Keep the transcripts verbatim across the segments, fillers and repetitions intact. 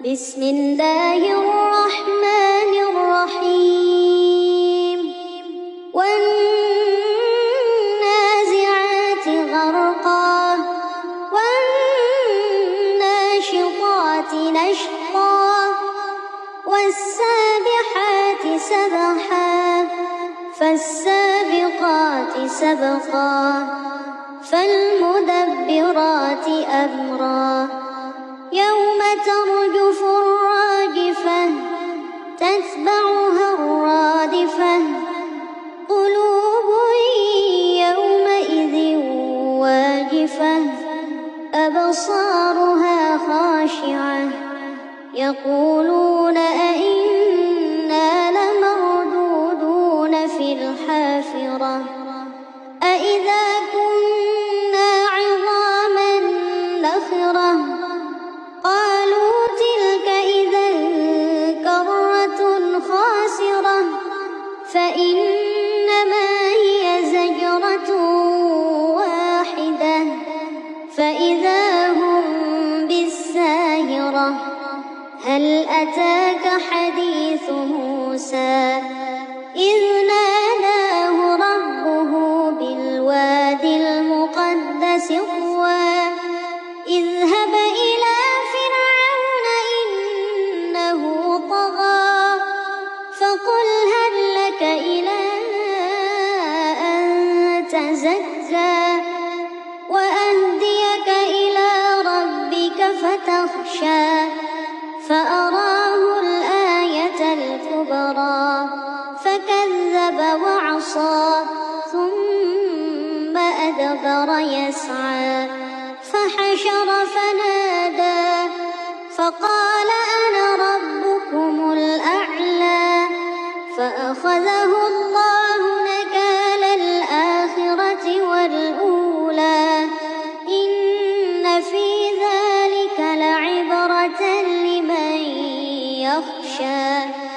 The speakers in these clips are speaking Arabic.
بسم الله الرحمن الرحيم والنازعات غرقا والناشطات نشطا والسابحات سبحا فالسابقات سبقا فالمدبرات أمرا يوم ترجف الراجفة تتبعها الرادفة قلوب يومئذ واجفة أبصارها خاشعة يقولون أئنا لمردودون في الحافرة أئذا كنا عظاما نخرة قالوا تلك إذا كرة خاسرة فإنما هي زجرة واحدة فإذا هم بالساهرة هل أتاك حديث موسى إذ ناداه ربه بالوادي المقدس طوى اذهب إلى فرعون إنه طغى فقل هل لك إلى أن تزكى وأهديك إلى ربك فتخشى فأراه الآية الكبرى فكذب وعصى ثم أدبر يسعى فحشر فنادى فقال أنا ربكم الأعلى فأخذه الله نكال الآخرة والأولى إن في ذلك لعبرة لمن يخشى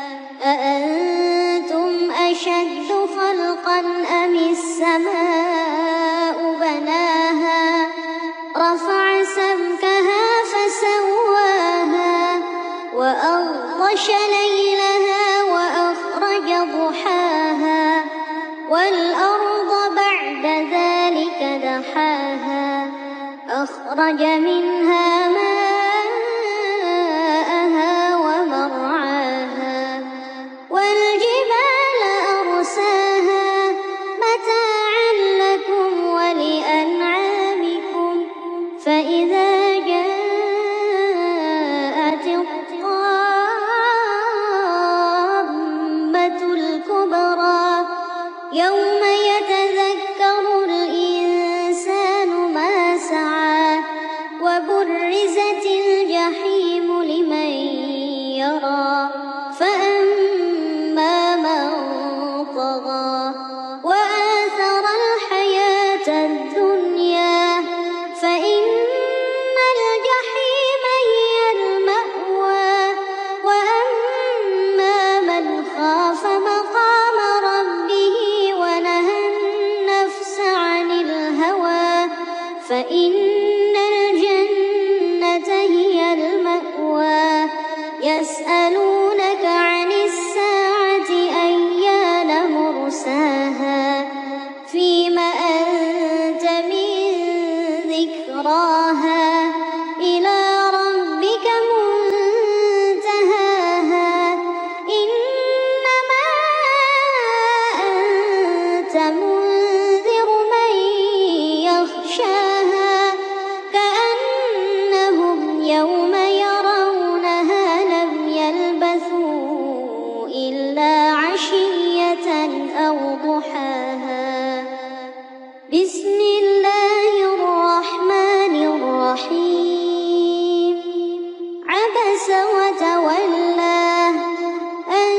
أأنتم أشد خلقا أم السماء بناها رفع سمكها فسواها وأغطش ليلها وأخرج ضحاها والأرض بعد ذلك دحاها أخرج منها ماءها ومرعاها والجبال أرساها متاعا لكم ولأنعامكم فإذا جاءت الطامة الكبرى يوم يتذكر الإنسان ما سعى وبرزت الجحيم لمن يرى فأما من طغى وآثر الحياة الدنيا فإن الجحيم هي المأوى وأما من خاف مقام ربه ونهى النفس عن الهوى فإن الجنة هي المأوى يسألونك عن الساعة أيان مرساها فيم أنت من ذكراها إلى ربك منتهاها إنما أنت منذر من يخشاها كأنهم يوم يرونها لم يلبثوا إلا عشية أو ضحاها بسم الله الرحمن الرحيم عبس وتولى أن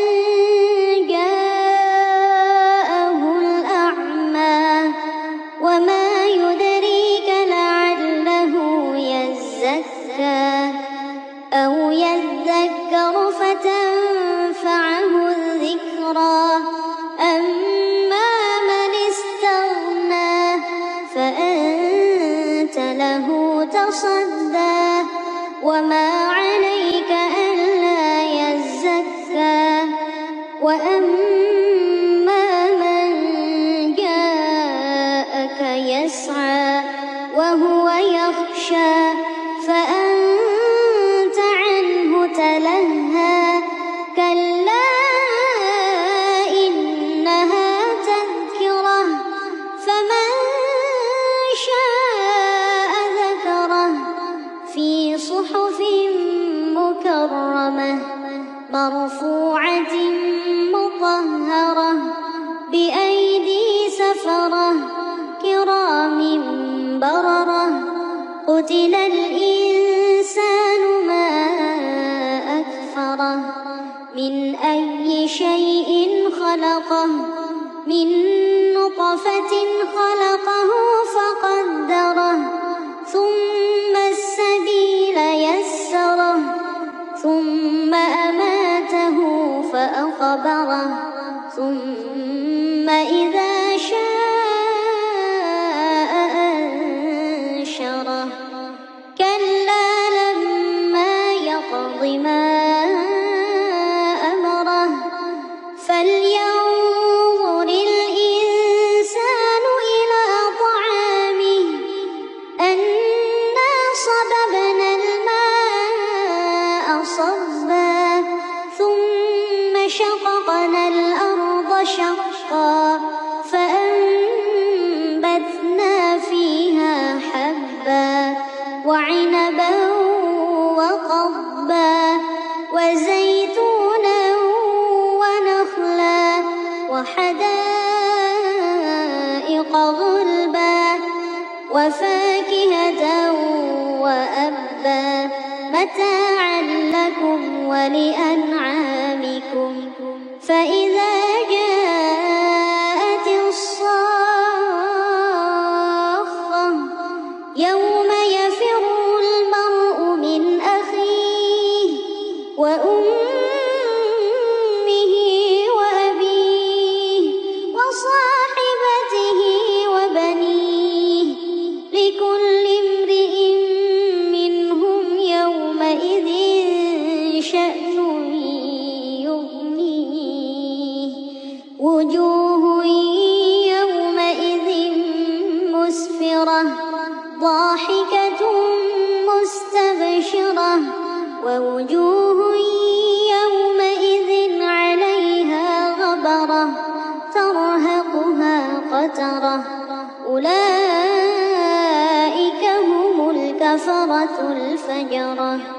جاءه الأعمى وما يدريك لعله يزكى أو يذكر فتنفعه الذكرى أما من استغنى فأنت له تصدى وما عليك أن مكرمة مرفوعة مطهرة بأيدي سفرة كرام بررة قتل الإنسان ما أكفره من أي شيء خلقه من نطفة خلقه فقدره ثم السبيل يسره ثم أماته فأقبره ثم إذا شاء أنشره كلا لما يقض ما أمره فلينظر الإنسان إلى طعامه أنا صببنا الماء صبا ثم شققنا الأرض شقا فأنبتنا فيها حبا وعنبا وقضبا وزيتونا ونخلا وحدائق غلبا وفاكهة وأبا متاعا لكم ولأنعامكم فإذا جاءت الصاخة يوم يفر المرء من أخيه وأمه وأبيه وصاحبته وبنيه لكل امرئ منهم يومئذ شأن يغنيه وجوه يومئذ مسفرة ضاحكة مستبشرة ووجوه يومئذ عليها غبرة ترهقها قترة أولئك هم الكفرة الفجرة.